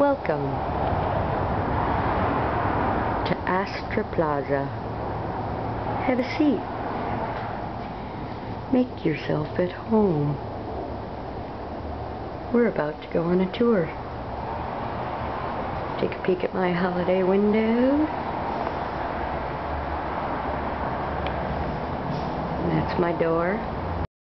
Welcome to Astra Plaza. Have a seat. Make yourself at home. We're about to go on a tour. Take a peek at my holiday window. That's my door.